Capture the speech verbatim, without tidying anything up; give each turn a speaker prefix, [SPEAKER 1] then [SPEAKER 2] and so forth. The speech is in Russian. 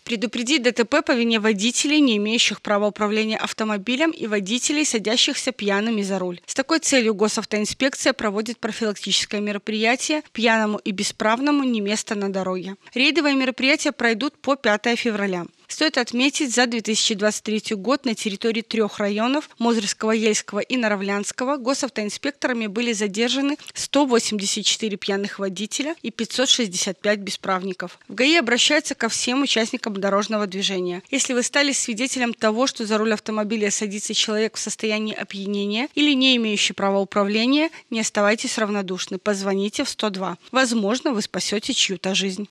[SPEAKER 1] Предупредить ДТП по вине водителей, не имеющих права управления автомобилем, и водителей, садящихся пьяными за руль. С такой целью госавтоинспекция проводит профилактическое мероприятие «Пьяному и бесправному не место на дороге». Рейдовые мероприятия пройдут по пятое февраля. Стоит отметить, за две тысячи двадцать третий год на территории трех районов – Мозырского, Ельского и Наравлянского – госавтоинспекторами были задержаны сто восемьдесят четыре пьяных водителя и пятьсот шестьдесят пять бесправников. В ГАИ обращаются ко всем участникам дорожного движения. Если вы стали свидетелем того, что за руль автомобиля садится человек в состоянии опьянения или не имеющий права управления, не оставайтесь равнодушны, позвоните в сто два. Возможно, вы спасете чью-то жизнь.